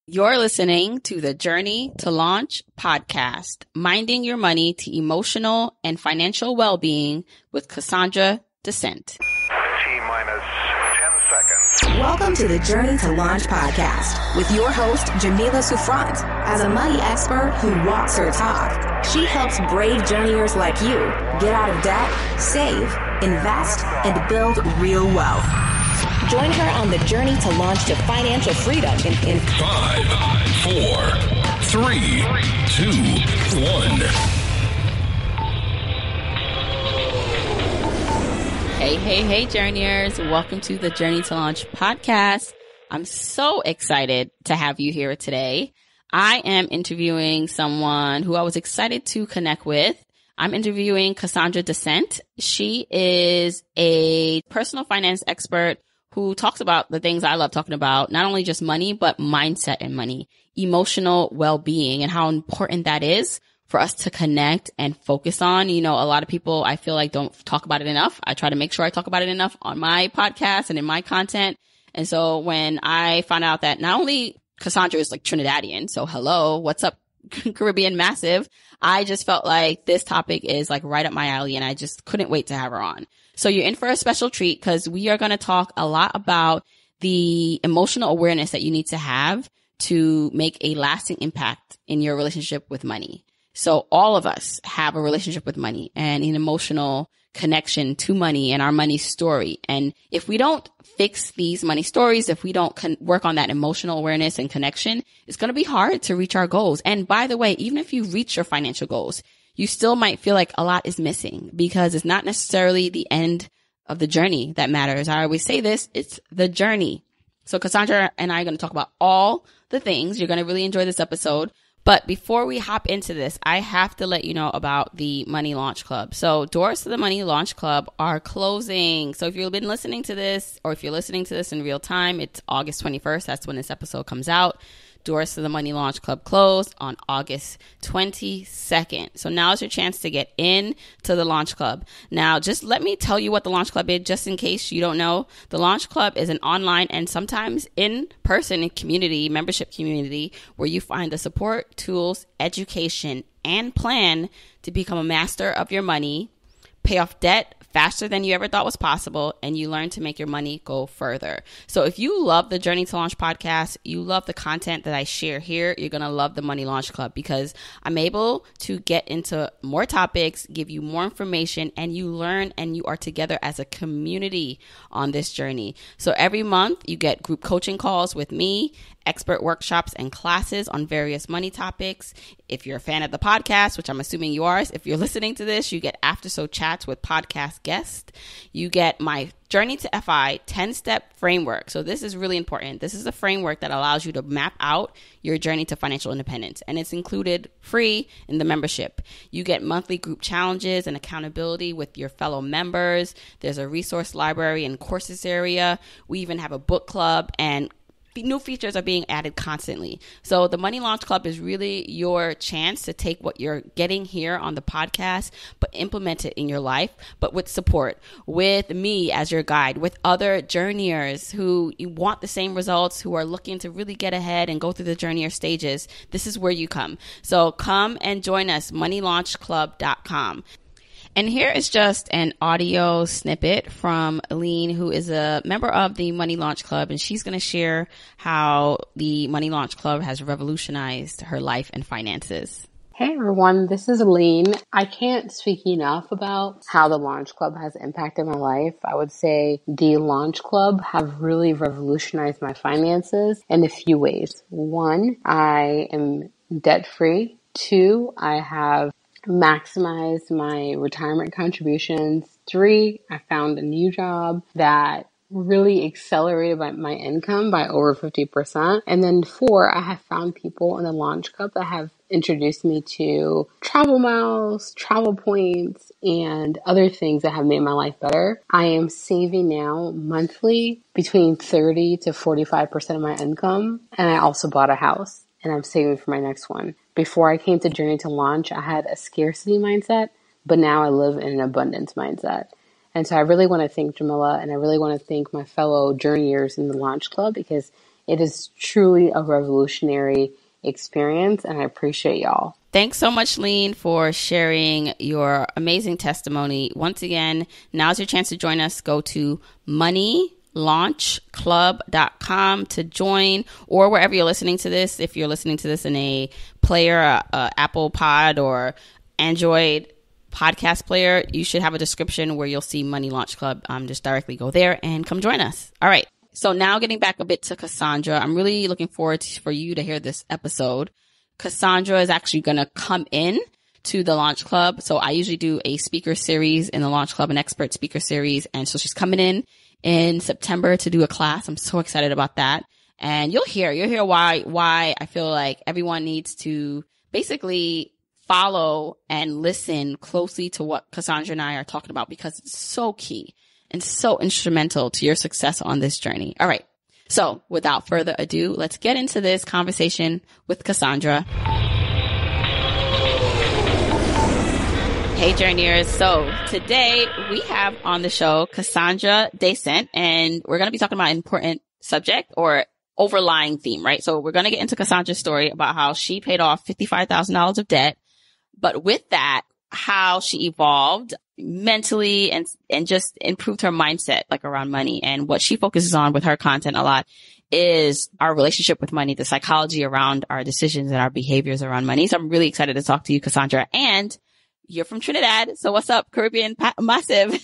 You're listening to the Journey to Launch podcast, minding your money to emotional and financial well-being with Kassandra Dasent. T-minus 10 seconds. Welcome to the Journey to Launch podcast with your host, Jamila Souffrant. As a money expert who walks her talk, she helps brave journeyers like you get out of debt, save, invest, and build real wealth. Join her on the journey to launch to financial freedom in 5, 4, 3, 2, 1. Hey, journeyers. Welcome to the Journey to Launch podcast. I'm so excited to have you here today. I am interviewing someone who I was excited to connect with. I'm interviewing Kassandra Dasent. She is a personal finance expert who talks about the things I love talking about, not only just money, but mindset and money, emotional well-being, and how important that is for us to connect and focus on. You know, a lot of people, I feel like, don't talk about it enough. I try to make sure I talk about it enough on my podcast and in my content. And so when I found out that not only Kassandra is like Trinidadian, so hello, what's up, Caribbean massive, I just felt like this topic is like right up my alley, and I just couldn't wait to have her on. So you're in for a special treat because we are going to talk a lot about the emotional awareness that you need to have to make a lasting impact in your relationship with money. So all of us have a relationship with money and an emotional connection to money and our money story. And if we don't fix these money stories, if we don't work on that emotional awareness and connection, it's going to be hard to reach our goals. And by the way, even if you reach your financial goals, you still might feel like a lot is missing because it's not necessarily the end of the journey that matters. I always say this, it's the journey. So Kassandra and I are going to talk about all the things. You're going to really enjoy this episode. But before we hop into this, I have to let you know about the Money Launch Club. So doors to the Money Launch Club are closing. So if you've been listening to this, or if you're listening to this in real time, it's August 21st. That's when this episode comes out. Doors to the Money Launch Club closed on August 22nd. So now is your chance to get in to the Launch Club. Now, just let me tell you what the Launch Club is, just in case you don't know. The Launch Club is an online and sometimes in-person community, membership community, where you find the support, tools, education, and plan to become a master of your money, pay off debt faster than you ever thought was possible, and you learn to make your money go further. So if you love the Journey to Launch podcast, you love the content that I share here, you're going to love the Money Launch Club because I'm able to get into more topics, give you more information, and you learn and you are together as a community on this journey. So every month you get group coaching calls with me, expert workshops and classes on various money topics. If you're a fan of the podcast, which I'm assuming you are, if you're listening to this, you get after show chats with podcast guests. You get my Journey to FI 10-step framework. So this is really important. This is a framework that allows you to map out your journey to financial independence, and it's included free in the membership. You get monthly group challenges and accountability with your fellow members. There's a resource library and courses area. We even have a book club, and new features are being added constantly. So the Money Launch Club is really your chance to take what you're getting here on the podcast, but implement it in your life, but with support, with me as your guide, with other journeyers who want the same results, who are looking to really get ahead and go through the journeyer stages. This is where you come. So come and join us, moneylaunchclub.com. And here is just an audio snippet from Aline, who is a member of the Money Launch Club, and she's going to share how the Money Launch Club has revolutionized her life and finances. Hey everyone, this is Aline. I can't speak enough about how the Launch Club has impacted my life. I would say the Launch Club have really revolutionized my finances in a few ways. One, I am debt-free. Two, I have maximize my retirement contributions. 3, I found a new job that really accelerated my income by over 50%. And then 4, I have found people in the Launch Club that have introduced me to travel miles, travel points, and other things that have made my life better. I am saving now monthly between 30 to 45% of my income. And I also bought a house, and I'm saving for my next one. Before I came to Journey to Launch, I had a scarcity mindset, but now I live in an abundance mindset. And so I really want to thank Jamila, and I really want to thank my fellow journeyers in the Launch Club, because It is truly a revolutionary experience, and I appreciate y'all. Thanks so much, Lean, for sharing your amazing testimony. Once again, now's your chance to join us. Go to moneylaunchclub.com to join, or wherever you're listening to this. If you're listening to this in a player, Apple Pod or Android podcast player, you should have a description where you'll see Money Launch Club. Just directly go there and come join us. All right. So now getting back a bit to Kassandra, I'm really looking forward for you to hear this episode. Kassandra is actually going to come in to the Launch Club. So I usually do a speaker series in the Launch Club, an expert speaker series. And so she's coming in September to do a class. I'm so excited about that. And you'll hear why I feel like everyone needs to basically follow and listen closely to what Kassandra and I are talking about, because it's so key and so instrumental to your success on this journey. All right. So without further ado, let's get into this conversation with Kassandra. Hey, journeyers. So today we have on the show Kassandra Dasent, and we're going to be talking about an important subject or overlying theme, right? So we're going to get into Kassandra's story about how she paid off $55,000 of debt, but with that, how she evolved mentally and just improved her mindset, like around money. And what she focuses on with her content a lot is our relationship with money, the psychology around our decisions and our behaviors around money. So I'm really excited to talk to you, Kassandra. And you're from Trinidad. So what's up, Caribbean Massive?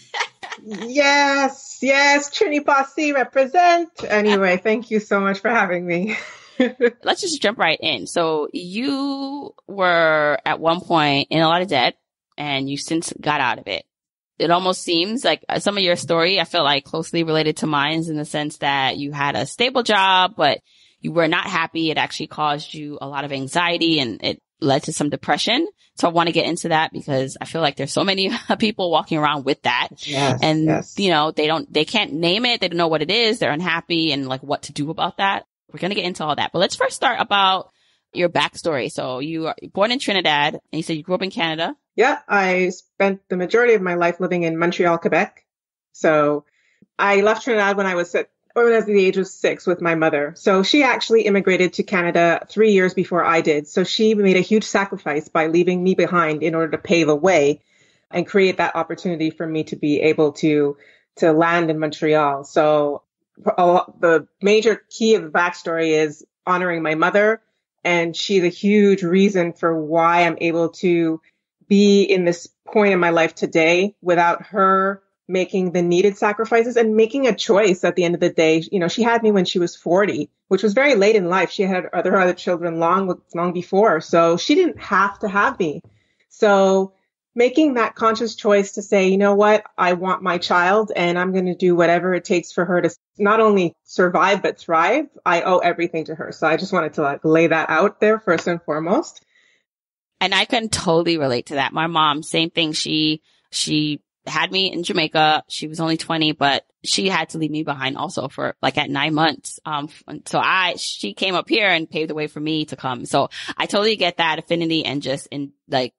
Yes, Trini Posse represent. Anyway, thank you so much for having me. Let's just jump right in. So you were at one point in a lot of debt, and you since got out of it. It almost seems like some of your story, I feel like closely related to mine, in the sense that you had a stable job, but you were not happy. It actually caused you a lot of anxiety, and it led to some depression. So I want to get into that because I feel like there's so many people walking around with that. Yes. You know, they can't name it. They don't know what it is. They're unhappy and like what to do about that. We're going to get into all that, but let's first start about your backstory. So you are born in Trinidad, and you said you grew up in Canada. Yeah, I spent the majority of my life living in Montreal, Quebec. So I left Trinidad when I was at the age of 6 with my mother. So she actually immigrated to Canada 3 years before I did. So she made a huge sacrifice by leaving me behind in order to pave a way and create that opportunity for me to be able to land in Montreal. So the major key of the backstory is honoring my mother. And she's a huge reason for why I'm able to be in this point in my life today without her making the needed sacrifices and making a choice at the end of the day. You know, she had me when she was 40, which was very late in life. She had other children long before. So she didn't have to have me. So making that conscious choice to say, you know what, I want my child and I'm going to do whatever it takes for her to not only survive, but thrive. I owe everything to her. So I just wanted to lay that out there first and foremost. And I can totally relate to that. My mom, same thing. She had me in Jamaica. She was only 20, but she had to leave me behind also for like at 9 months. So she came up here and paved the way for me to come. So I totally get that affinity and just in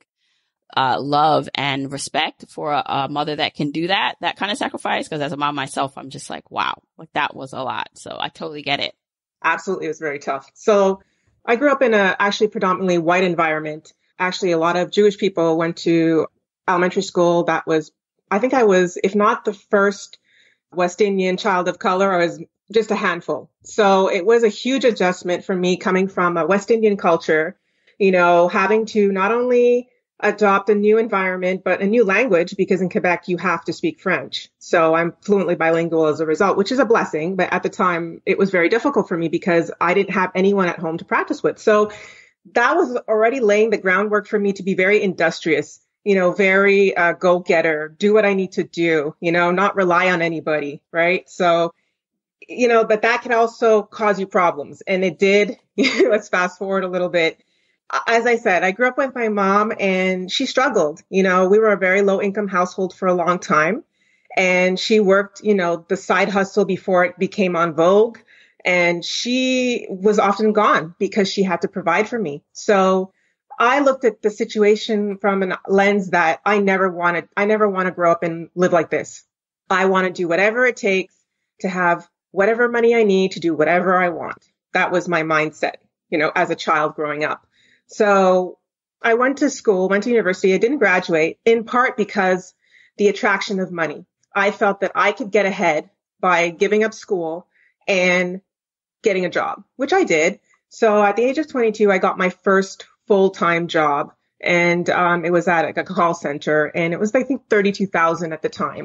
love and respect for a mother that can do that kind of sacrifice. Cause as a mom myself, I'm just like, wow, like that was a lot. So I totally get it. Absolutely. It was very tough. So I grew up in a actually predominantly white environment. Actually, a lot of Jewish people went to elementary school. I think I was, if not the first West Indian child of color, I was just a handful. So it was a huge adjustment for me coming from a West Indian culture, having to not only adopt a new environment, but a new language, because in Quebec, you have to speak French. So I'm fluently bilingual as a result, which is a blessing. But at the time, it was very difficult for me because I didn't have anyone at home to practice with. So that was already laying the groundwork for me to be very industrious, very go-getter, do what I need to do, not rely on anybody, right? So, but that can also cause you problems. And it did. Let's fast forward a little bit. As I said, I grew up with my mom and she struggled. We were a very low income household for a long time. And she worked, the side hustle before it became on vogue. And she was often gone because she had to provide for me. So I looked at the situation from a lens that I never want to grow up and live like this. I want to do whatever it takes to have whatever money I need to do whatever I want. That was my mindset, as a child growing up. So I went to school, went to university. I didn't graduate, in part because the attraction of money. I felt that I could get ahead by giving up school and getting a job, which I did. So at the age of 22, I got my first full-time job, and it was at a call center, and it was, I think, $32,000 at the time.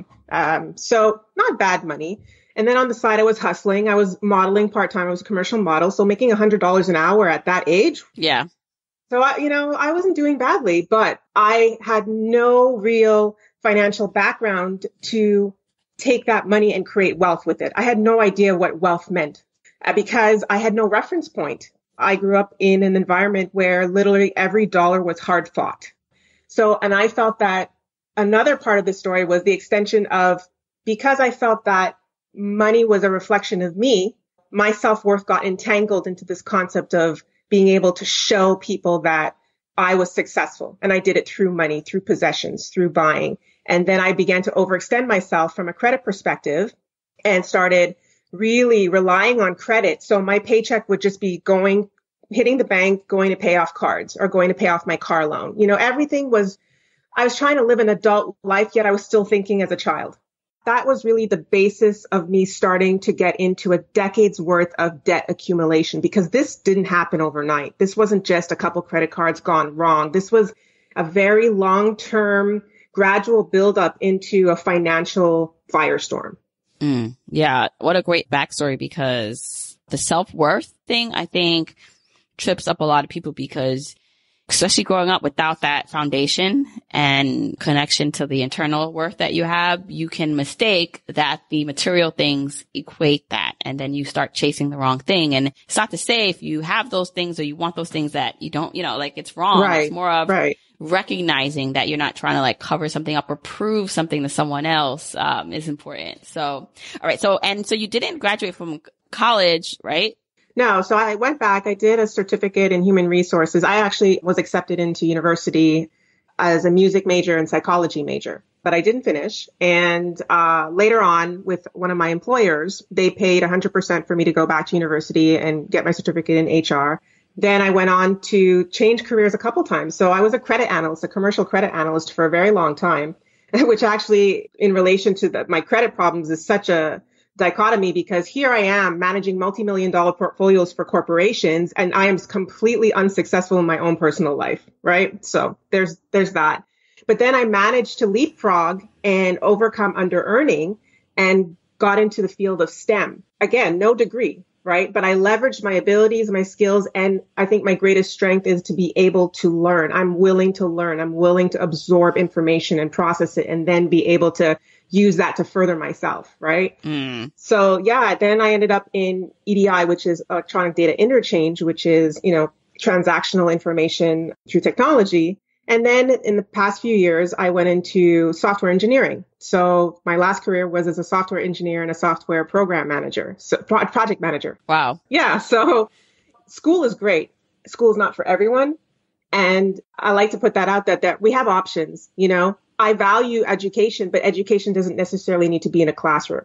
So not bad money. And then on the side, I was hustling. I was modeling part-time. I was a commercial model. So making $100 an hour at that age. Yeah. So, I wasn't doing badly, but I had no real financial background to take that money and create wealth with it. I had no idea what wealth meant because I had no reference point. I grew up in an environment where literally every dollar was hard fought. So, and I felt that another part of the story was the extension of, because I felt that money was a reflection of me, my self-worth got entangled into this concept of being able to show people that I was successful. And I did it through money, through possessions, through buying. And then I began to overextend myself from a credit perspective and started really relying on credit. So my paycheck would just be hitting the bank, going to pay off cards or going to pay off my car loan. Everything was, I was trying to live an adult life, yet I was still thinking as a child. That was really the basis of me starting to get into a decade's worth of debt accumulation, because this didn't happen overnight. This wasn't just a couple credit cards gone wrong. This was a very long-term, gradual buildup into a financial firestorm. Yeah. What a great backstory, because the self-worth thing, I think, trips up a lot of people, because especially growing up without that foundation and connection to the internal worth that you have, you can mistake that the material things equate that. And then you start chasing the wrong thing. And it's not to say if you have those things or you want those things that you don't, it's wrong. Right. It's more of recognizing that you're not trying to cover something up or prove something to someone else, is important. So, all right. So you didn't graduate from college, right? No, so I went back. I did a certificate in human resources. I actually was accepted into university as a music major and psychology major, but I didn't finish. And later on, with one of my employers, they paid 100% for me to go back to university and get my certificate in HR. Then I went on to change careers a couple times. So I was a credit analyst, a commercial credit analyst for a very long time, which actually, in relation to my credit problems, is such a dichotomy, because here I am managing multi-million-dollar portfolios for corporations, and I am completely unsuccessful in my own personal life, right? So there's that. But then I managed to leapfrog and overcome under-earning and got into the field of STEM. Again, no degree, right? But I leveraged my abilities, my skills, and I think my greatest strength is to be able to learn. I'm willing to learn. I'm willing to absorb information and process it, and then be able to use that to further myself, right? So yeah, then I ended up in EDI, which is electronic data interchange, which is, transactional information through technology. And then in the past few years, I went into software engineering. So my last career was as a software engineer and a software program manager, so project manager. Wow. Yeah. So school is great. School is not for everyone. And I like to put that out that we have options, I value education, but education doesn't necessarily need to be in a classroom.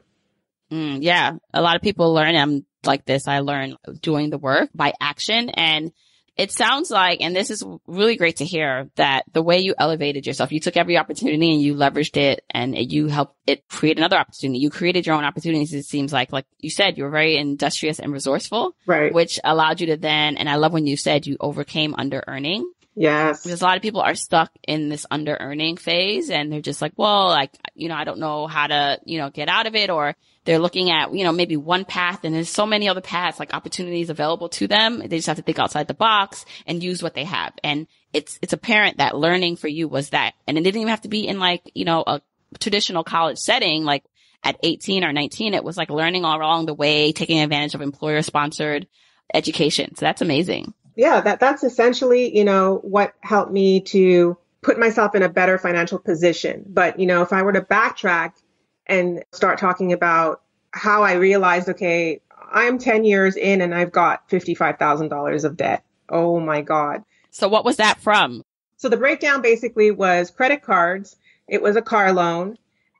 Yeah. A lot of people learn. I'm like this. I learn doing the work by action. And it sounds like, and this is really great to hear, that the way you elevated yourself, you took every opportunity and you leveraged it, and you helped it create another opportunity. You created your own opportunities. It seems like you said, you were very industrious and resourceful, right? Which allowed you to then, and I love when you said you overcame under earning. Yes. Because a lot of people are stuck in this under earning phase, and they're just like, well, I don't know how to, get out of it. Or they're looking at, maybe one path, and there's so many other paths, opportunities available to them. They just have to think outside the box and use what they have. And it's apparent that learning for you was that. And it didn't even have to be in a traditional college setting. At 18 or 19, it was learning all along the way, taking advantage of employer sponsored education. So that's amazing. Yeah, that's essentially, what helped me to put myself in a better financial position. But, if I were to backtrack and start talking about how I realized, okay, I'm 10 years in and I've got $55,000 of debt. Oh my God. So what was that from? So the breakdown basically was credit cards. It was a car loan.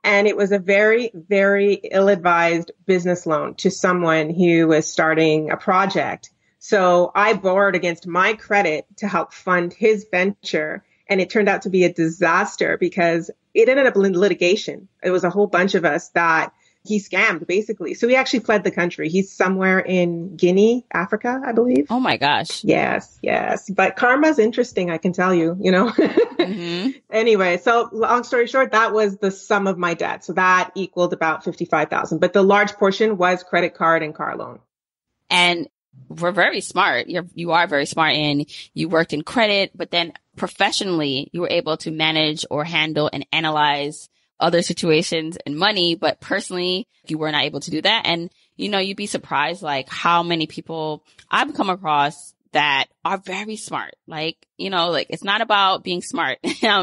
And it was a very, very ill-advised business loan to someone who was starting a project. So I borrowed against my credit to help fund his venture. And it turned out to be a disaster because it ended up in litigation. It was a whole bunch of us that he scammed, basically. So he actually fled the country. He's somewhere in Guinea, Africa, I believe. Oh my gosh. Yes, yes. But karma's interesting, I can tell you, Mm-hmm. Anyway, so long story short, that was the sum of my debt. So that equaled about 55,000. But the large portion was credit card and car loan. And we're very smart. You are very smart, and you worked in credit, but then professionally, you were able to manage or handle and analyze other situations and money, but personally, you were not able to do that. And, you'd be surprised, like, how many people I've come across that are very smart. Like, it's not about being smart,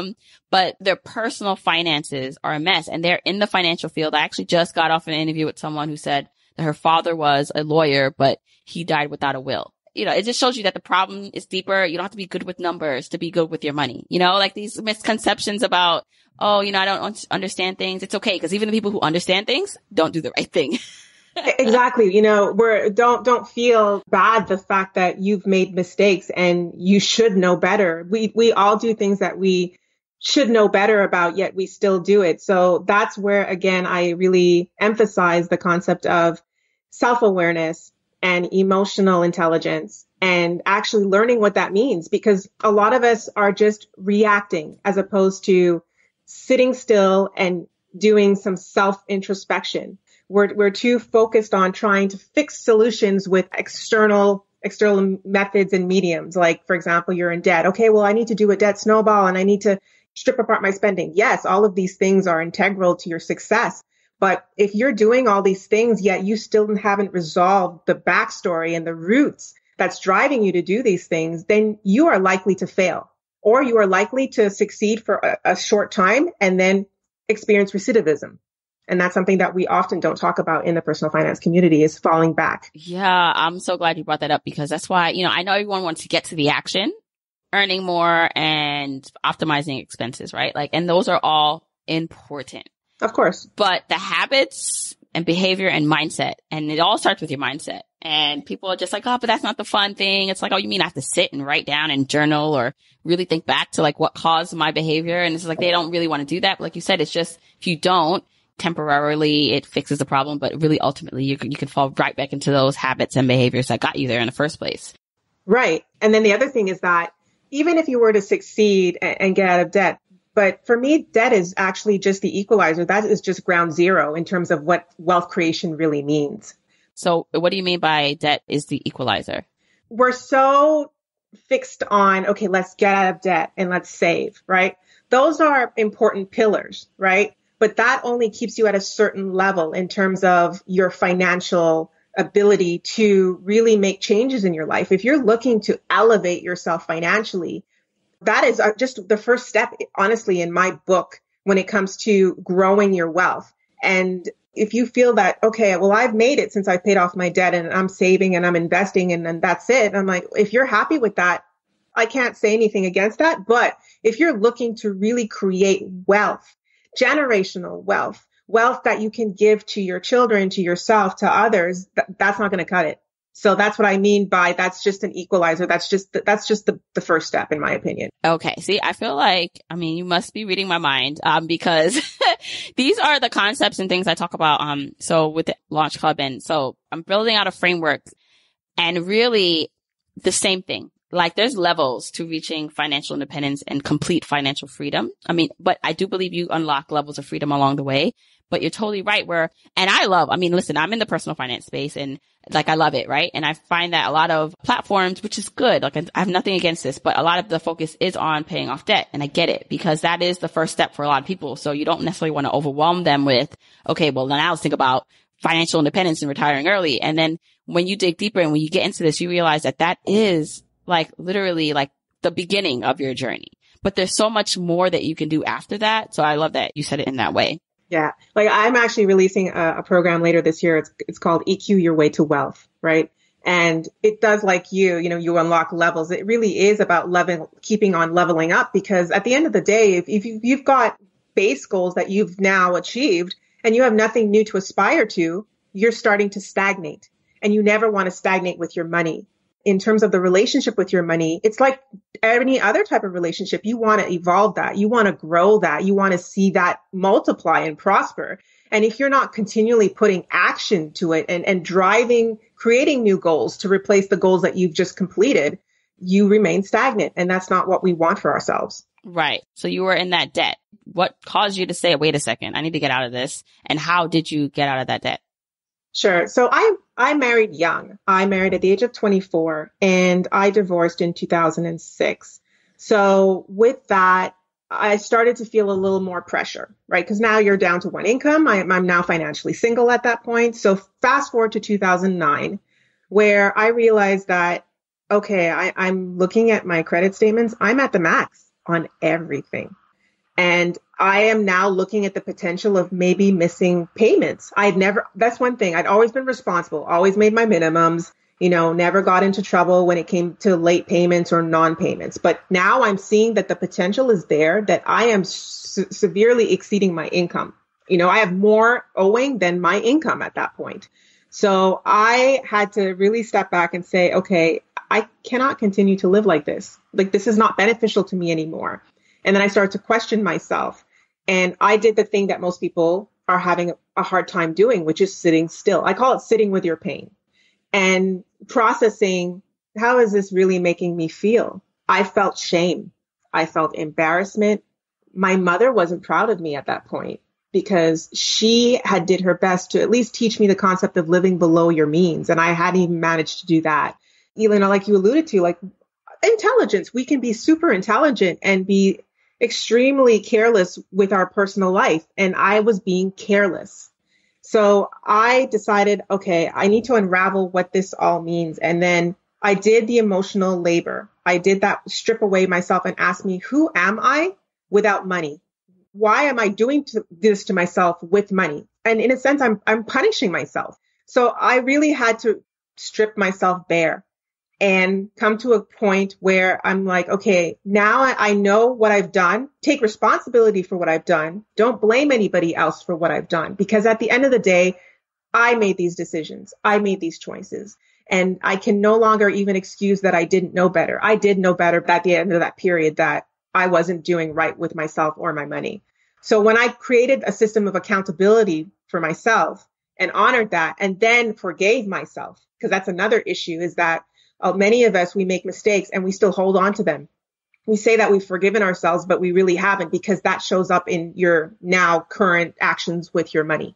but their personal finances are a mess, and they're in the financial field. I actually just got off an interview with someone who said that her father was a lawyer, but he died without a will. It just shows you that the problem is deeper. You don't have to be good with numbers to be good with your money. Like these misconceptions about, I don't understand things. It's okay, because even the people who understand things don't do the right thing. Exactly. Don't feel bad the fact that you've made mistakes and you should know better. We all do things that we should know better about, yet we still do it. So that's where, again, I really emphasize the concept of self-awareness and emotional intelligence and actually learning what that means, because a lot of us are just reacting as opposed to sitting still and doing some self-introspection. We're too focused on trying to fix solutions with external methods and mediums. Like, for example, you're in debt. Okay, well, I need to do a debt snowball and I need to strip apart my spending. Yes, all of these things are integral to your success. But if you're doing all these things, yet you still haven't resolved the backstory and the roots that's driving you to do these things, then you are likely to fail, or you are likely to succeed for a short time and then experience recidivism. And that's something that we often don't talk about in the personal finance community, is falling back. Yeah, I'm so glad you brought that up, because that's why, I know everyone wants to get to the action, earning more and optimizing expenses, right? Like, and those are all important. Of course. But the habits and behavior and mindset, and it all starts with your mindset. And people are just like, oh, but that's not the fun thing. It's like, oh, you mean I have to sit and write down and journal or really think back to like what caused my behavior? And it's like, they don't really want to do that. But like you said, it's just, if you don't, temporarily it fixes the problem, but really ultimately you can fall right back into those habits and behaviors that got you there in the first place. Right. And then the other thing is that even if you were to succeed and get out of debt, but for me, debt is actually just the equalizer. That is just ground zero in terms of what wealth creation really means. So what do you mean by debt is the equalizer? We're so fixed on, okay, let's get out of debt and let's save, right? Those are important pillars, right? But that only keeps you at a certain level in terms of your financial ability to really make changes in your life. If you're looking to elevate yourself financially, that is just the first step, honestly, in my book, when it comes to growing your wealth. And if you feel that, okay, well, I've made it since I paid off my debt and I'm saving and I'm investing and that's it. I'm like, if you're happy with that, I can't say anything against that. But if you're looking to really create wealth, generational wealth that you can give to your children, to yourself, to others, that's not going to cut it. So that's what I mean by that's just an equalizer. That's just the first step, in my opinion. Okay. See, I feel like, you must be reading my mind, because these are the concepts and things I talk about. So with the Launch Club, and so I'm building out a framework, and really the same thing. Like, there's levels to reaching financial independence and complete financial freedom. But I do believe you unlock levels of freedom along the way. But you're totally right listen, I'm in the personal finance space, and like, I love it, right? And I find that a lot of platforms, which is good, like, I have nothing against this, but a lot of the focus is on paying off debt. And I get it, because that is the first step for a lot of people. So you don't necessarily want to overwhelm them with, okay, well, now let's think about financial independence and retiring early. And then when you dig deeper and when you get into this, you realize that that is like literally like the beginning of your journey. But there's so much more that you can do after that. So I love that you said it in that way. Yeah. Like, I'm actually releasing a program later this year. It's called EQ Your Way to Wealth, right? And it does, like you unlock levels. It really is about keeping on leveling up, because at the end of the day, if you've got base goals that you've now achieved and you have nothing new to aspire to, you're starting to stagnate. And you never want to stagnate with your money. In terms of the relationship with your money, it's like any other type of relationship. You want to evolve that. You want to grow that. You want to see that multiply and prosper. And if you're not continually putting action to it and driving, creating new goals to replace the goals that you've just completed, you remain stagnant. And that's not what we want for ourselves. Right. So you were in that debt. What caused you to say, wait a second, I need to get out of this? And how did you get out of that debt? Sure. So I married young. I married at the age of 24 and I divorced in 2006. So with that, I started to feel a little more pressure, right? Because now you're down to one income. I'm now financially single at that point. So fast forward to 2009, where I realized that, okay, I'm looking at my credit statements. I'm at the max on everything. And I am now looking at the potential of maybe missing payments. That's one thing. I'd always been responsible, always made my minimums, never got into trouble when it came to late payments or non-payments. But now I'm seeing that the potential is there, that I am severely exceeding my income. I have more owing than my income at that point. So I had to really step back and say, okay, I cannot continue to live like this. Like, this is not beneficial to me anymore. And then I started to question myself. And I did the thing that most people are having a hard time doing, which is sitting still. I call it sitting with your pain and processing, how is this really making me feel? I felt shame. I felt embarrassment. My mother wasn't proud of me at that point because she had did her best to at least teach me the concept of living below your means. And I hadn't even managed to do that. Elena, like you alluded to, like intelligence, we can be super intelligent and be extremely careless with our personal life. And I was being careless. So I decided, okay, I need to unravel what this all means. And then I did the emotional labor. I did that, strip away myself and ask me, who am I without money? Why am I doing this to myself with money? And in a sense, I'm punishing myself. So I really had to strip myself bare and come to a point where I'm like, okay, now I know what I've done. Take responsibility for what I've done. Don't blame anybody else for what I've done. Because at the end of the day, I made these decisions. I made these choices. And I can no longer even excuse that I didn't know better. I did know better at the end of that period that I wasn't doing right with myself or my money. So when I created a system of accountability for myself and honored that and then forgave myself, because that's another issue, is that many of us, we make mistakes and we still hold on to them. We say that we've forgiven ourselves, but we really haven't, because that shows up in your now current actions with your money.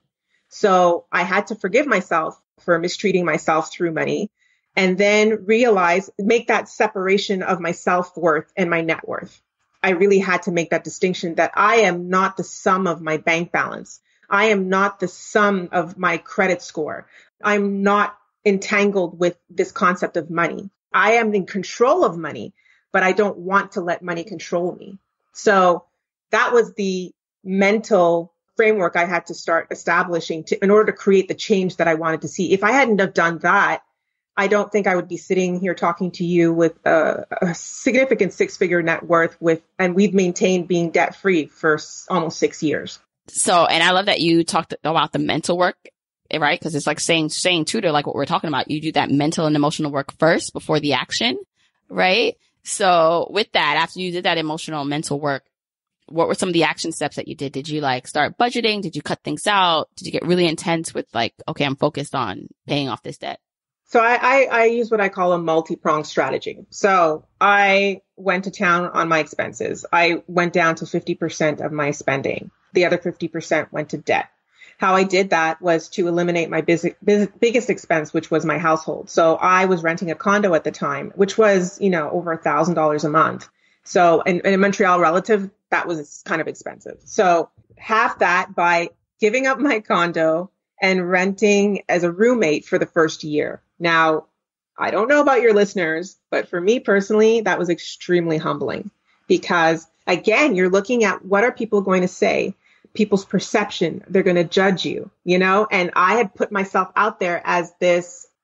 So I had to forgive myself for mistreating myself through money and then make that separation of my self-worth and my net worth. I really had to make that distinction that I am not the sum of my bank balance. I am not the sum of my credit score. I'm not entangled with this concept of money. I am in control of money, but I don't want to let money control me. So that was the mental framework I had to start establishing in order to create the change that I wanted to see. If I hadn't have done that, I don't think I would be sitting here talking to you with a significant six-figure net worth and we've maintained being debt-free for almost 6 years. So, and I love that you talked about the mental work, right? Because it's like saying too to like what we're talking about. You do that mental and emotional work first before the action, right? So with that, after you did that emotional mental work, what were some of the action steps that you did? Did you like start budgeting? Did you cut things out? Did you get really intense with like, okay, I'm focused on paying off this debt? So I use what I call a multi-pronged strategy. So I went to town on my expenses. I went down to 50% of my spending. The other 50% went to debt. How I did that was to eliminate my biggest expense, which was my household. So I was renting a condo at the time, which was, over $1,000 a month. So in a Montreal relative, that was kind of expensive. So half that by giving up my condo and renting as a roommate for the first year. Now, I don't know about your listeners, but for me personally, that was extremely humbling because, again, you're looking at what are people going to say, people's perception. They're going to judge you, and I had put myself out there as this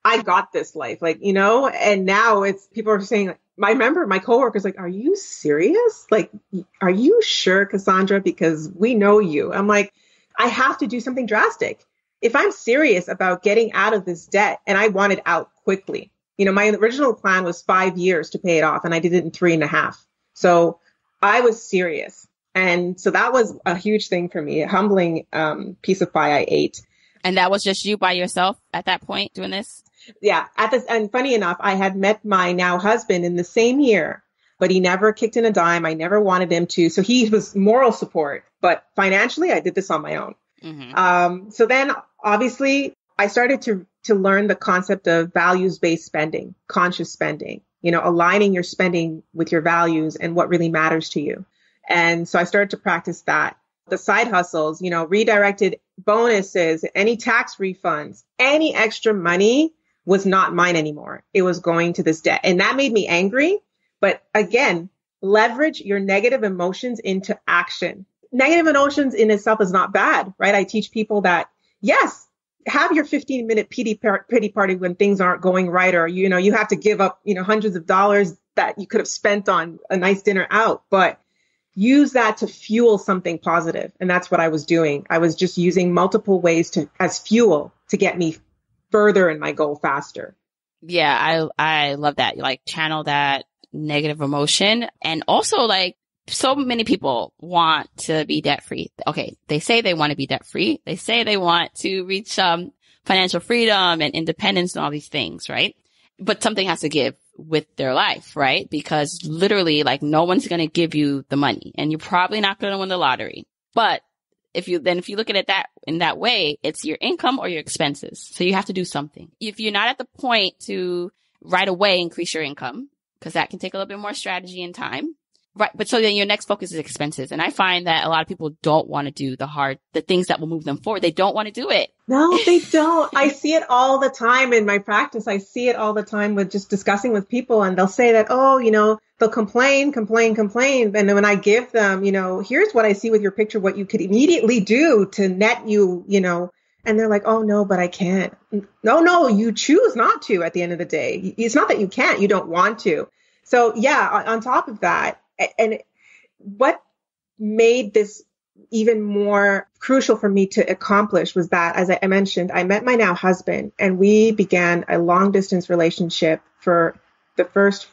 I got this life, like, and now it's people are saying, I remember my coworkers like, are you serious? Like, are you sure, Kassandra? Because we know you. I'm like, I have to do something drastic. If I'm serious about getting out of this debt, and I want it out quickly, my original plan was 5 years to pay it off, and I did it in 3.5. So I was serious. And so that was a huge thing for me, a humbling piece of pie I ate. And that was just you by yourself at that point doing this? Yeah. And funny enough, I had met my now husband in the same year, but he never kicked in a dime. I never wanted him to. So he was moral support, but financially I did this on my own. Mm-hmm. So then obviously I started to learn the concept of values-based spending, conscious spending, aligning your spending with your values and what really matters to you. And so I started to practice that. The side hustles, redirected bonuses, any tax refunds, any extra money was not mine anymore. It was going to this debt. And that made me angry. But again, leverage your negative emotions into action. Negative emotions in itself is not bad, right? I teach people that, yes, have your 15-minute pity party when things aren't going right, or, you have to give up, hundreds of dollars that you could have spent on a nice dinner out, but use that to fuel something positive. And that's what I was doing. I was just using multiple ways as fuel to get me further in my goal faster. Yeah, I love that. Like, channel that negative emotion. And also, like, so many people want to be debt free. Okay, they say they want to be debt free. They say they want to reach financial freedom and independence and all these things, right? But something has to give with their life, right? Because literally, like, no one's going to give you the money, and you're probably not going to win the lottery. But if you look at it in that way, it's your income or your expenses. So you have to do something. If you're not at the point to right away increase your income, because that can take a little bit more strategy and time. Right. But so then your next focus is expenses. And I find that a lot of people don't want to do the things that will move them forward. They don't want to do it. No, they don't. I see it all the time in my practice. I see it all the time with just discussing with people, and they'll say that, they'll complain. And then when I give them, here's what I see with your picture, what you could immediately do to net you, and they're like, oh no, but I can't. No, you choose not to at the end of the day. It's not that you can't, you don't want to. So yeah, on top of that, and what made this even more crucial for me to accomplish was that, as I mentioned, I met my now husband, and we began a long distance relationship for the first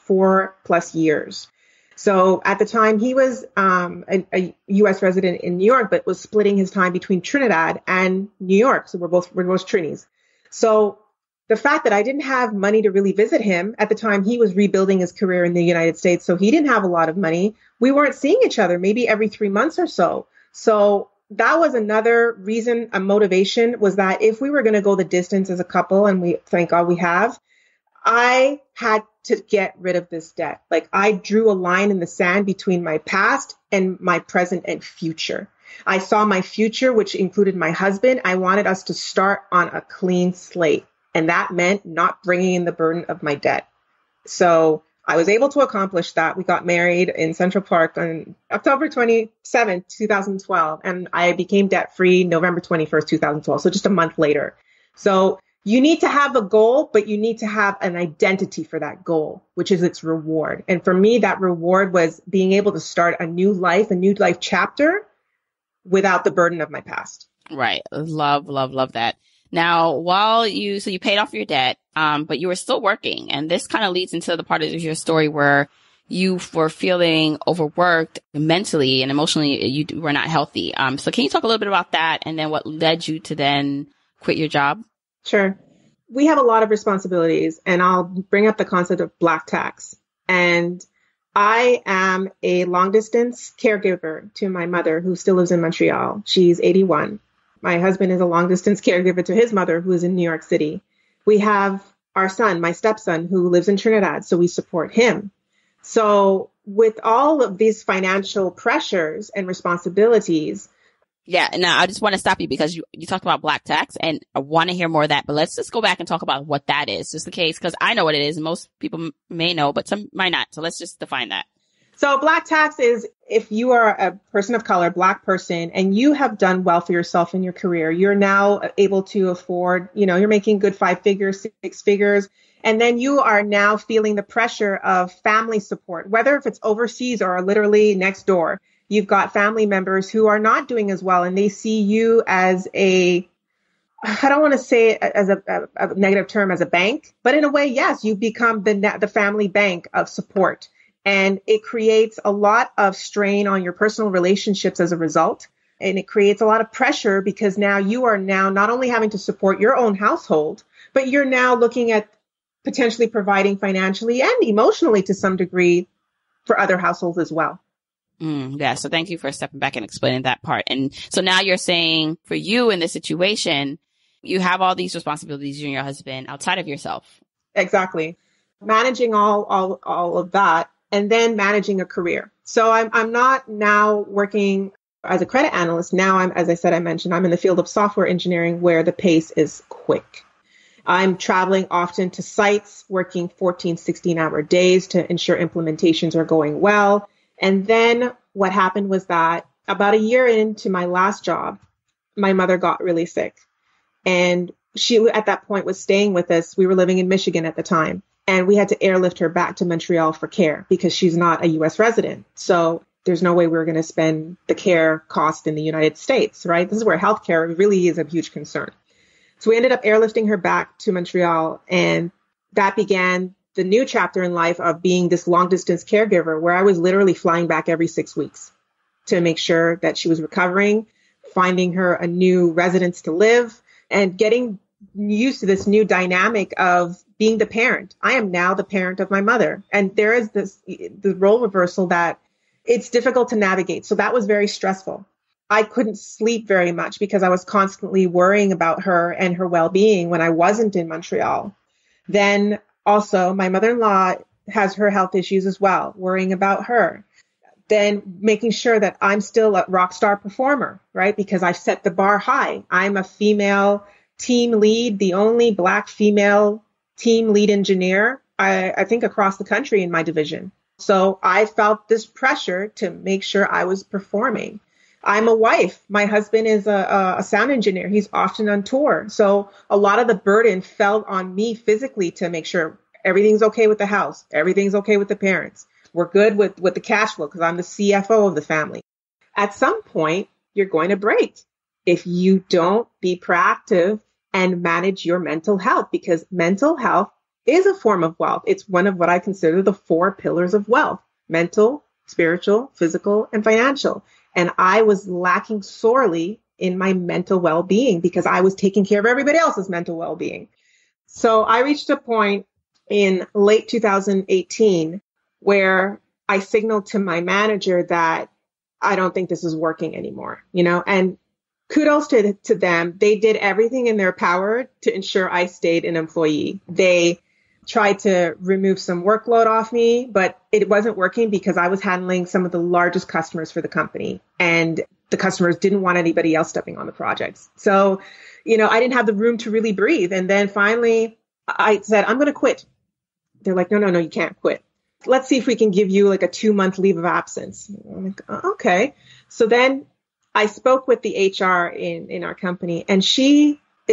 4+ years. So at the time, he was a U.S. resident in New York, but was splitting his time between Trinidad and New York. So we're both Trinis. So the fact that I didn't have money to really visit him at the time, he was rebuilding his career in the United States. So he didn't have a lot of money. We weren't seeing each other maybe every 3 months or so. So that was another reason, a motivation, was that if we were going to go the distance as a couple, and we, thank God we have, I had to get rid of this debt. Like, I drew a line in the sand between my past and my present and future. I saw my future, which included my husband. I wanted us to start on a clean slate. And that meant not bringing in the burden of my debt. So I was able to accomplish that. We got married in Central Park on October 27th, 2012. And I became debt-free November 21st, 2012. So just a month later. So you need to have a goal, but you need to have an identity for that goal, which is its reward. And for me, that reward was being able to start a new life chapter without the burden of my past. Right. Love that. Now, you paid off your debt, but you were still working. And this kind of leads into the part of your story where you were feeling overworked mentally and emotionally. You were not healthy. So can you talk a little bit about that, and then what led you to then quit your job? Sure. We have a lot of responsibilities, and I'll bring up the concept of black tax. And I am a long distance caregiver to my mother, who still lives in Montreal. She's 81. My husband is a long distance caregiver to his mother, who is in New York City. We have our son, my stepson, who lives in Trinidad, so we support him. So with all of these financial pressures and responsibilities. Yeah. Now I just want to stop you because you talked about black tax, and I want to hear more of that, but let's just go back and talk about what that is, just in case, because I know what it is. Most people may know, but some might not. So let's just define that. So Black tax is if you are a person of color, Black person, and you have done well for yourself in your career, you're now able to afford, you're making good 5 figures, 6 figures. And then you are now feeling the pressure of family support, whether if it's overseas or literally next door. You've got family members who are not doing as well, and they see you as I don't want to say it as a negative term, as a bank, but in a way, yes, you become the family bank of support. And it creates a lot of strain on your personal relationships as a result. And it creates a lot of pressure because now you are now not only having to support your own household, but you're now looking at potentially providing financially and emotionally to some degree for other households as well. Yeah. So thank you for stepping back and explaining that part. And so now you're saying for you in this situation, you have all these responsibilities, you and your husband, outside of yourself. Exactly. Managing all of that and then managing a career. So I'm not now working as a credit analyst. Now as I said, I'm in the field of software engineering where the pace is quick. I'm traveling often to sites, working 14, 16-hour days to ensure implementations are going well. And then what happened was that about a year into my last job, my mother got really sick. And she, at that point, was staying with us. We were living in Michigan at the time. And we had to airlift her back to Montreal for care because she's not a U.S. resident. So there's no way we were going to spend the care cost in the United States, right? This is where healthcare really is a huge concern. So we ended up airlifting her back to Montreal, and that began the new chapter in life of being this long distance caregiver where I was literally flying back every 6 weeks to make sure that she was recovering, finding her a new residence to live, and getting used to this new dynamic of being the parent. I am now the parent of my mother. And there is the role reversal that it's difficult to navigate. So that was very stressful. I couldn't sleep very much because I was constantly worrying about her and her well-being when I wasn't in Montreal. Then also my mother-in-law has her health issues as well, worrying about her. Then making sure that I'm still a rock star performer, right? Because I've set the bar high. I'm a female team lead, the only Black female team lead engineer, I think across the country in my division. So I felt this pressure to make sure I was performing. I'm a wife. My husband is a sound engineer. He's often on tour. So a lot of the burden fell on me physically to make sure everything's okay with the house. Everything's okay with the parents. We're good with the cash flow because I'm the CFO of the family. At some point, you're going to break if you don't be proactive and manage your mental health, because mental health is a form of wealth. It's one of what I consider the 4 pillars of wealth: mental, spiritual, physical, and financial. And I was lacking sorely in my mental well-being because I was taking care of everybody else's mental well-being. So I reached a point in late 2018 where I signaled to my manager that I don't think this is working anymore, and kudos to them. They did everything in their power to ensure I stayed an employee. They tried to remove some workload off me, but it wasn't working because I was handling some of the largest customers for the company, and the customers didn't want anybody else stepping on the projects. So, I didn't have the room to really breathe. And then finally I said, I'm going to quit. They're like, no, you can't quit. Let's see if we can give you like a 2-month leave of absence. I'm like, oh, okay. So then I spoke with the HR in our company, and she's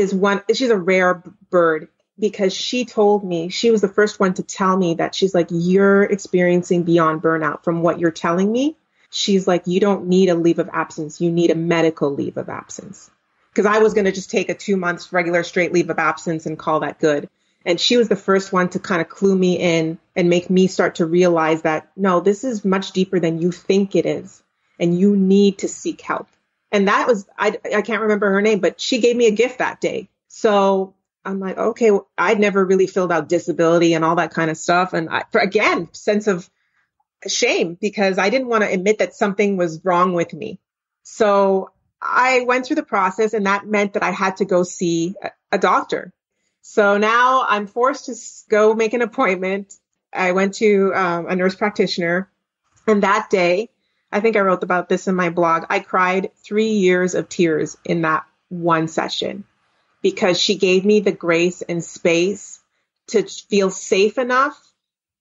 a rare bird because she told me, she was the first one to tell me that she's like, you're experiencing beyond burnout from what you're telling me. She's like, you don't need a leave of absence. You need a medical leave of absence. Because I was going to just take a 2 months regular straight leave of absence and call that good. And she was the first one to kind of clue me in and make me start to realize that, no, this is much deeper than you think it is. And you need to seek help. And that was, I can't remember her name, but she gave me a gift that day. So I'm like, okay, well, I'd never really filled out disability and all that kind of stuff. And again, sense of shame because I didn't want to admit that something was wrong with me. So I went through the process, and that meant that I had to go see a doctor. So now I'm forced to go make an appointment. I went to a nurse practitioner, and that day, I think I wrote about this in my blog, I cried 3 years of tears in that one session because she gave me the grace and space to feel safe enough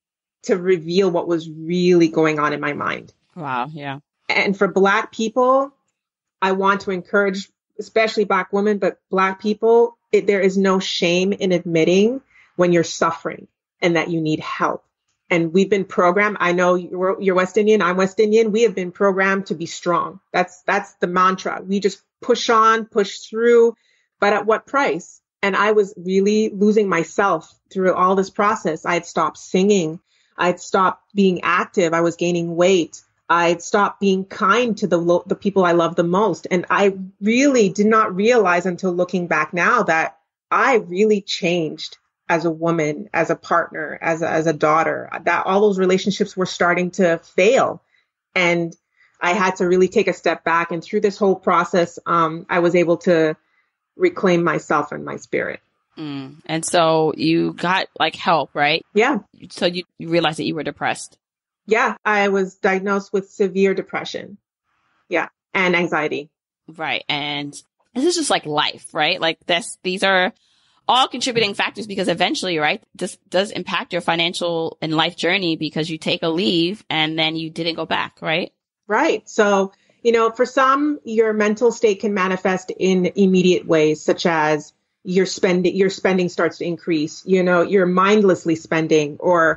to reveal what was really going on in my mind. Wow. Yeah. And for Black people, I want to encourage, especially Black women, but Black people, there is no shame in admitting when you're suffering and that you need help. And we've been programmed. I know you're West Indian. I'm West Indian. We have been programmed to be strong. That's the mantra. We just push on, push through, but at what price? And I was really losing myself through all this process. I had stopped singing. I had stopped being active. I was gaining weight. I had stopped being kind to the people I love the most. And I really did not realize until looking back now that I really changed as a woman, as a partner, as a daughter, that all those relationships were starting to fail. And I had to really take a step back. And through this whole process, I was able to reclaim myself and my spirit. And so you got like help, right? Yeah. So you realized that you were depressed. Yeah. I was diagnosed with severe depression. Yeah. And anxiety. Right. And this is just like life, right? Like these are all contributing factors because eventually, right, this does impact your financial and life journey because you take a leave and then you didn't go back, right? Right. So, for some, your mental state can manifest in immediate ways, such as your spending starts to increase, you're mindlessly spending, or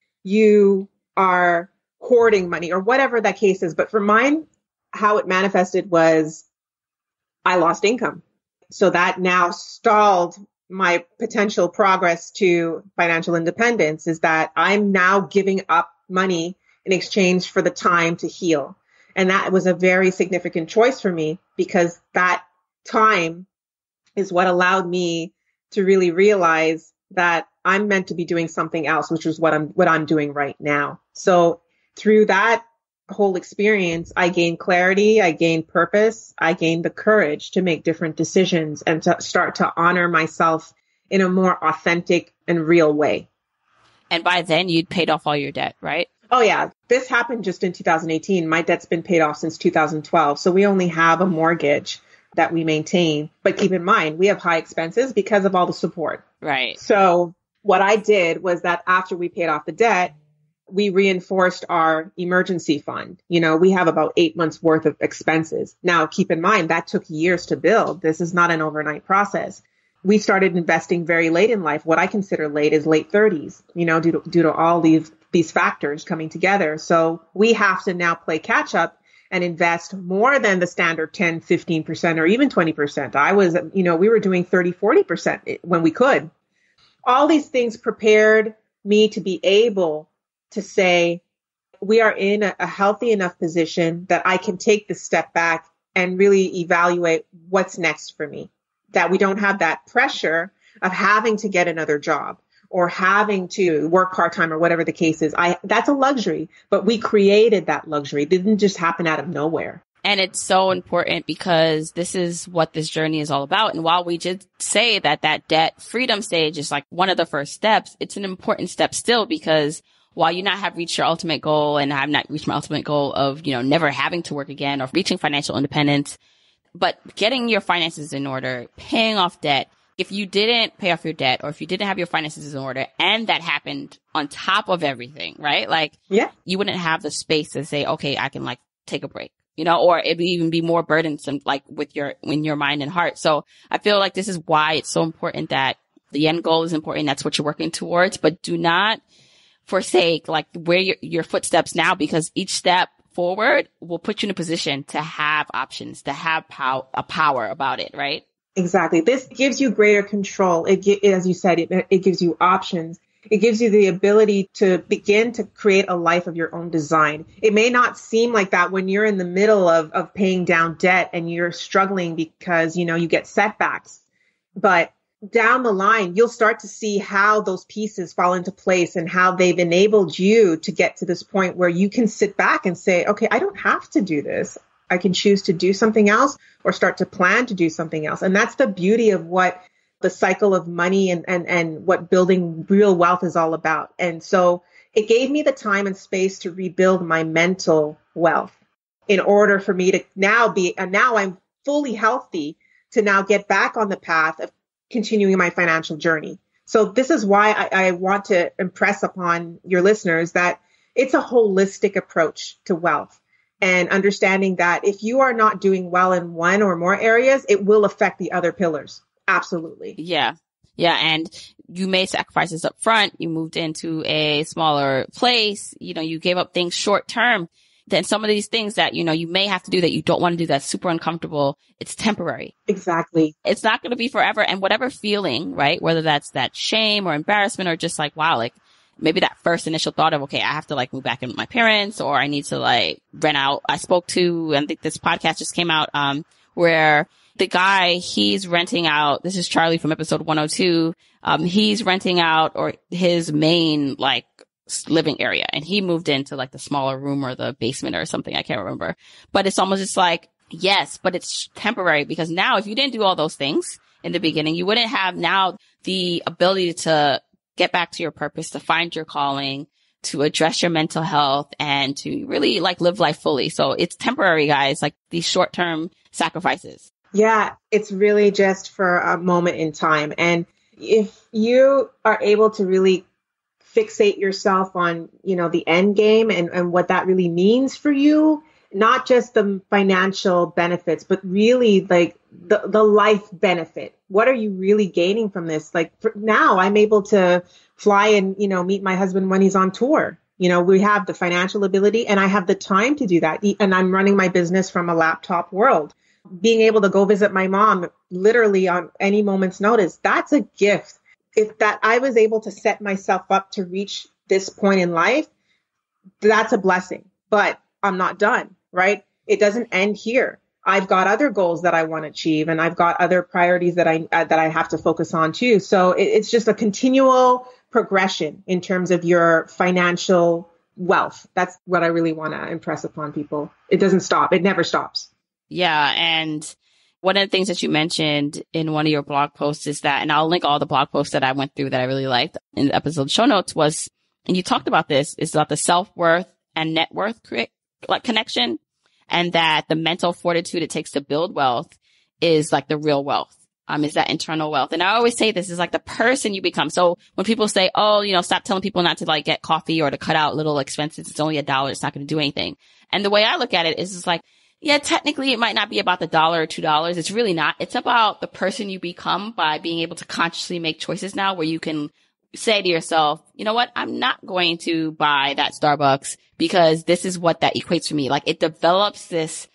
you are hoarding money, or whatever that case is. But for mine, how it manifested was I lost income. So that now stalled my potential progress to financial independence, is that I'm now giving up money in exchange for the time to heal. And that was a very significant choice for me, because that time is what allowed me to really realize that I'm meant to be doing something else, which is what I'm doing right now. So through that whole experience, I gained clarity, I gained purpose, I gained the courage to make different decisions and to start to honor myself in a more authentic and real way. And by then you'd paid off all your debt, right? Oh yeah. This happened just in 2018. My debt's been paid off since 2012. So we only have a mortgage that we maintain. But keep in mind, we have high expenses because of all the support. Right. So what I did was that after we paid off the debt, we reinforced our emergency fund. We have about 8 months worth of expenses. Now, keep in mind, that took years to build. This is not an overnight process. We started investing very late in life. What I consider late is late 30s, due to all these factors coming together. So we have to now play catch up and invest more than the standard 10, 15%, or even 20%. We were doing 30, 40% when we could. All these things prepared me to be able to say, we are in a healthy enough position that I can take the step back and really evaluate what's next for me, that we don't have that pressure of having to get another job or having to work part-time or whatever the case is. That's a luxury, but we created that luxury. It didn't just happen out of nowhere. And it's so important because this is what this journey is all about. And while we did say that debt freedom stage is like one of the first steps, it's an important step still, because while you not have reached your ultimate goal, and I've not reached my ultimate goal of, never having to work again or reaching financial independence, but getting your finances in order, paying off debt. If you didn't pay off your debt, or if you didn't have your finances in order, and that happened on top of everything, right? Like, yeah, you wouldn't have the space to say, okay, I can like take a break, or it'd even be more burdensome, like in your mind and heart. So I feel like this is why it's so important that the end goal is important. That's what you're working towards, but do not forsake like where your footsteps now, because each step forward will put you in a position to have options, to have power about it, right? Exactly. This gives you greater control. As you said, it gives you options. It gives you the ability to begin to create a life of your own design. It may not seem like that when you're in the middle of paying down debt and you're struggling because, you get setbacks. But down the line, you'll start to see how those pieces fall into place and how they've enabled you to get to this point where you can sit back and say, okay, I don't have to do this. I can choose to do something else or start to plan to do something else. And that's the beauty of what the cycle of money and what building real wealth is all about. And so it gave me the time and space to rebuild my mental wealth in order for me to now I'm fully healthy to now get back on the path of continuing my financial journey. So this is why I want to impress upon your listeners that it's a holistic approach to wealth, and understanding that if you are not doing well in one or more areas, it will affect the other pillars. Absolutely. Yeah. Yeah. And you made sacrifices up front. You moved into a smaller place. You gave up things short term. Then some of these things that, you may have to do that you don't want to do, that's super uncomfortable. It's temporary. Exactly. It's not going to be forever. And whatever feeling, right? Whether that's that shame or embarrassment or just like, wow, like maybe that first initial thought of, okay, I have to like move back in with my parents, or I need to like rent out. I spoke to, I think this podcast just came out, where the guy, he's renting out, this is Charlie from episode 102. He's renting out or his main like living area, and he moved into like the smaller room or the basement or something. I can't remember, but it's almost just like, yes, but it's temporary, because now if you didn't do all those things in the beginning, you wouldn't have now the ability to get back to your purpose, to find your calling, to address your mental health, and to really like live life fully. So it's temporary, guys, like these short-term sacrifices. Yeah, it's really just for a moment in time. And if you are able to really fixate yourself on, the end game and what that really means for you, not just the financial benefits, but really like the life benefit. What are you really gaining from this? Like now I'm able to fly and, meet my husband when he's on tour. We have the financial ability, and I have the time to do that. And I'm running my business from a laptop world. Being able to go visit my mom literally on any moment's notice, that's a gift. If that I was able to set myself up to reach this point in life, that's a blessing. But I'm not done, right? It doesn't end here. I've got other goals that I want to achieve, and I've got other priorities that I have to focus on too. So it's just a continual progression in terms of your financial wealth. That's what I really want to impress upon people. It doesn't stop. It never stops. Yeah. And one of the things that you mentioned in one of your blog posts is that, and I'll link all the blog posts that I went through that I really liked in the episode show notes, was, and you talked about this, is about the self-worth and net worth connection, and that the mental fortitude it takes to build wealth is like the real wealth. Is that internal wealth. And I always say this is like the person you become. So when people say, oh, stop telling people not to like get coffee or to cut out little expenses, it's only $1, it's not going to do anything. And the way I look at it is just like, yeah, technically it might not be about the $1 or $2. It's really not. It's about the person you become by being able to consciously make choices now where you can say to yourself, you know what? I'm not going to buy that Starbucks because this is what that equates for me. Like it develops this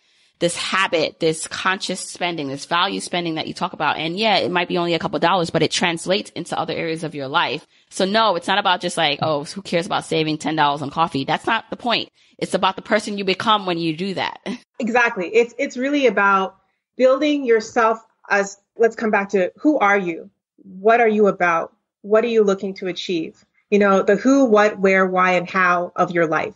habit, this conscious spending, this value spending that you talk about. And yeah, it might be only a couple of dollars, but it translates into other areas of your life. So no, it's not about just like, oh, who cares about saving $10 on coffee? That's not the point. It's about the person you become when you do that. Exactly. It's really about building yourself as, let's come back to, who are you? What are you about? What are you looking to achieve? The who, what, where, why, and how of your life.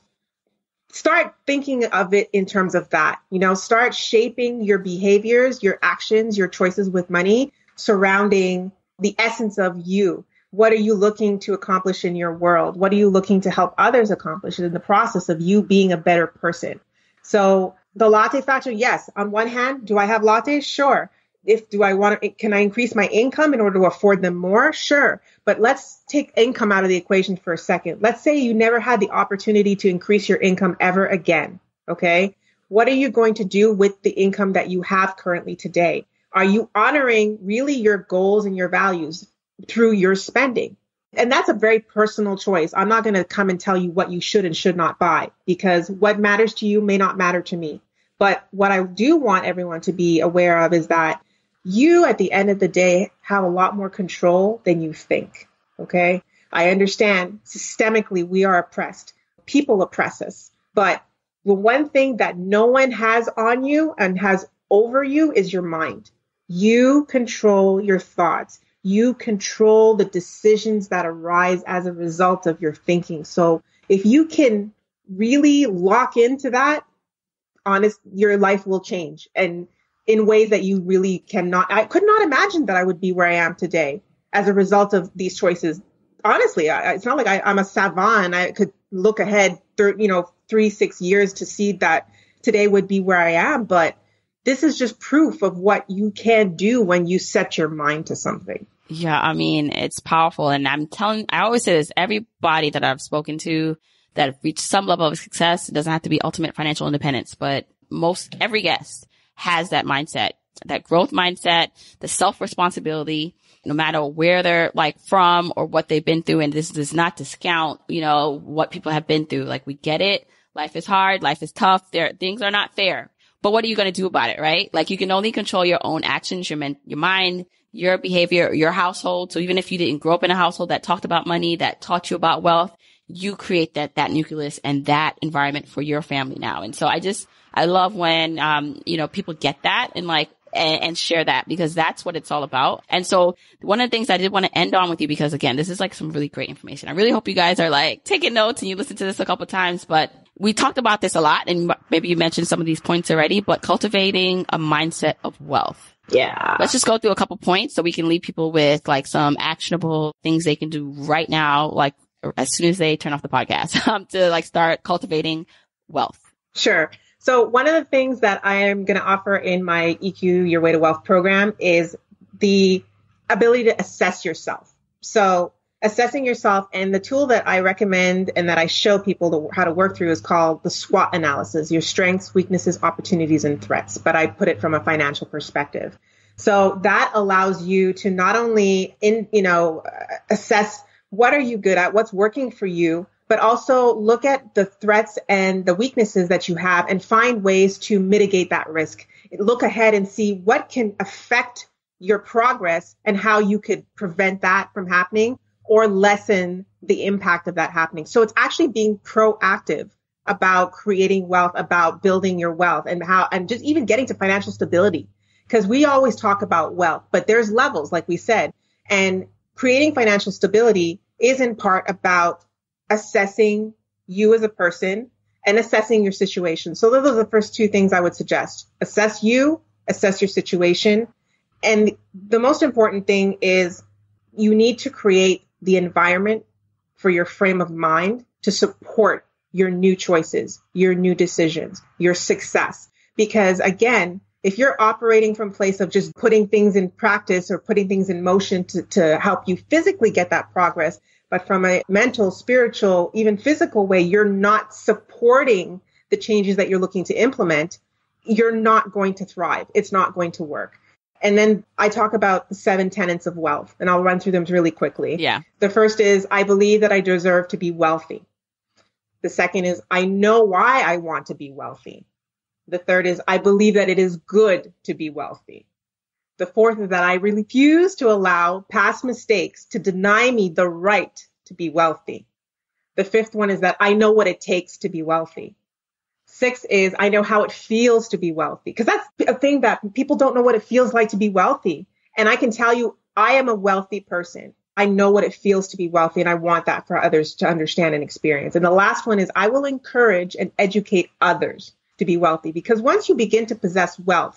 Start thinking of it in terms of that. Start shaping your behaviors, your actions, your choices with money surrounding the essence of you. What are you looking to accomplish in your world? What are you looking to help others accomplish in the process of you being a better person? So the latte factor, yes. On one hand, do I have lattes? Sure. Can I increase my income in order to afford them more? Sure. But let's take income out of the equation for a second. Let's say you never had the opportunity to increase your income ever again. Okay. What are you going to do with the income that you have currently today? Are you honoring really your goals and your values through your spending? And that's a very personal choice. I'm not going to come and tell you what you should and should not buy, because what matters to you may not matter to me. But what I do want everyone to be aware of is that you, at the end of the day, have a lot more control than you think. Okay. I understand systemically we are oppressed. People oppress us. But the one thing that no one has on you and has over you is your mind. You control your thoughts. You control the decisions that arise as a result of your thinking. So if you can really lock into that, your life will change. And in ways that you really cannot. I could not imagine that I would be where I am today as a result of these choices. Honestly, it's not like I'm a savant. I could look ahead, 3-6 years to see that today would be where I am. But this is just proof of what you can do when you set your mind to something. Yeah, I mean, it's powerful. And I always say this, everybody that I've spoken to that have reached some level of success, it doesn't have to be ultimate financial independence, but every guest has that mindset, that growth mindset, the self-responsibility, no matter where they're like from or what they've been through. And this does not discount, what people have been through. Like, we get it. Life is hard. Life is tough. Things are not fair. But what are you going to do about it, right? Like, you can only control your own actions, your mind, your behavior, your household. So even if you didn't grow up in a household that talked about money, that taught you about wealth, you create that nucleus and that environment for your family now. And so I love when, people get that and share that, because that's what it's all about. And so one of the things I did want to end on with you, because again, this is like some really great information. I really hope you guys are like taking notes and you listen to this a couple of times, but we talked about this a lot, and maybe you mentioned some of these points already, but cultivating a mindset of wealth. Yeah. Let's just go through a couple points so we can leave people with like some actionable things they can do right now, like as soon as they turn off the podcast, to like start cultivating wealth. Sure. So one of the things that I am going to offer in my EQ Your Way to Wealth program is the ability to assess yourself. So assessing yourself, and the tool that I recommend and that I show people how to work through is called the SWOT analysis: your strengths, weaknesses, opportunities, and threats. But I put it from a financial perspective. So that allows you to not only assess what are you good at, what's working for you, but also look at the threats and the weaknesses that you have and find ways to mitigate that risk. Look ahead and see what can affect your progress and how you could prevent that from happening or lessen the impact of that happening. So it's actually being proactive about creating wealth, about building your wealth, and just even getting to financial stability. Because we always talk about wealth, but there's levels, like we said, and creating financial stability is in part about assessing you as a person and assessing your situation. So those are the first two things I would suggest. Assess you, assess your situation. And the most important thing is you need to create the environment for your frame of mind to support your new choices, your new decisions, your success. Because again, if you're operating from a place of just putting things in practice or putting things in motion to help you physically get that progress, but from a mental, spiritual, even physical way, you're not supporting the changes that you're looking to implement, you're not going to thrive. It's not going to work. And then I talk about the 7 tenets of wealth, and I'll run through them really quickly. Yeah. The first is, I believe that I deserve to be wealthy. The second is, I know why I want to be wealthy. The third is, I believe that it is good to be wealthy. The fourth is that I refuse to allow past mistakes to deny me the right to be wealthy. The fifth one is that I know what it takes to be wealthy. 6 is, I know how it feels to be wealthy, because that's a thing that people don't know what it feels like to be wealthy. And I can tell you, I am a wealthy person. I know what it feels to be wealthy, and I want that for others to understand and experience. And the last one is, I will encourage and educate others to be wealthy, because once you begin to possess wealth,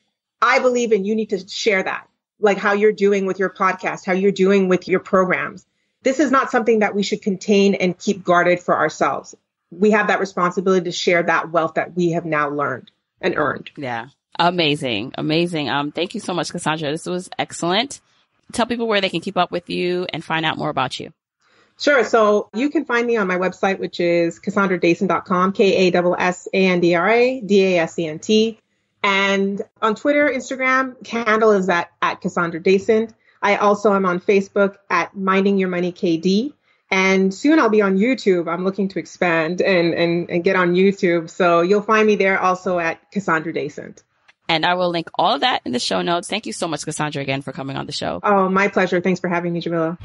I believe in you need to share that, like how you're doing with your podcast, how you're doing with your programs. This is not something that we should contain and keep guarded for ourselves. We have that responsibility to share that wealth that we have now learned and earned. Yeah. Amazing. Thank you so much, Kassandra. This was excellent. Tell people where they can keep up with you and find out more about you. Sure. So you can find me on my website, which is KassandradAsent.com, KASSANDRA DASENT. And on Twitter, Instagram, handle is at Kassandra Dasent. I also am on Facebook at Minding Your Money KD. And soon I'll be on YouTube. I'm looking to expand and get on YouTube. So you'll find me there also at Kassandra Dasent. And I will link all of that in the show notes. Thank you so much, Kassandra, again, for coming on the show. Oh, my pleasure. Thanks for having me, Jamila.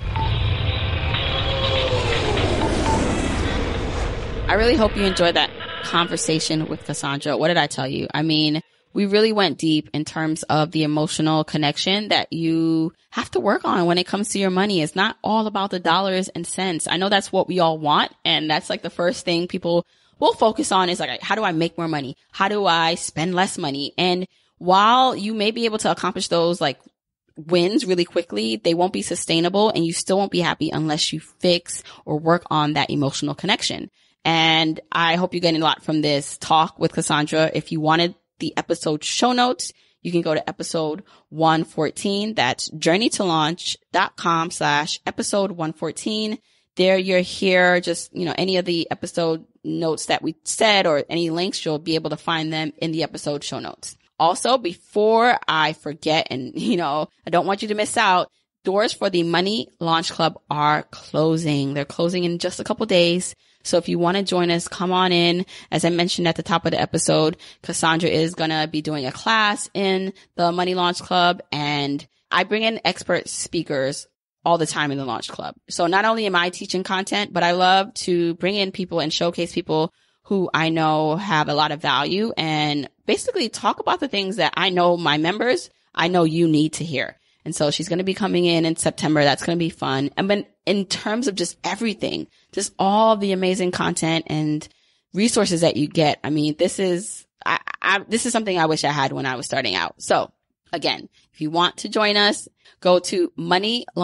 I really hope you enjoyed that conversation with Kassandra. What did I tell you? I mean, we really went deep in terms of the emotional connection that you have to work on when it comes to your money. It's not all about the dollars and cents. I know that's what we all want. And that's like the first thing people will focus on is like, how do I make more money? How do I spend less money? And while you may be able to accomplish those like wins really quickly, they won't be sustainable, and you still won't be happy unless you fix or work on that emotional connection. And I hope you're getting a lot from this talk with Kassandra. If you wanted the episode show notes, you can go to episode 114. That's journeytolaunch.com/episode 114. There you're here, just, any of the episode notes that we said or any links, you'll be able to find them in the episode show notes. Also, before I forget, and I don't want you to miss out, doors for the Money Launch Club are closing. They're closing in just a couple days. So if you want to join us, come on in. As I mentioned at the top of the episode, Kassandra is going to be doing a class in the Money Launch Club, and I bring in expert speakers all the time in the Launch Club. So not only am I teaching content, but I love to bring in people and showcase people who I know have a lot of value and basically talk about the things that I know my members, I know you need to hear. And so she's going to be coming in September. That's going to be fun. And then in terms of just everything, just all the amazing content and resources that you get. I mean, this is something I wish I had when I was starting out. So again, if you want to join us, go to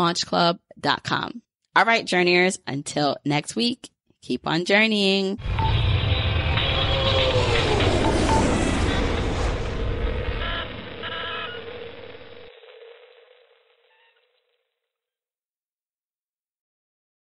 moneylaunchclub.com. All right, journeyers, until next week, keep on journeying.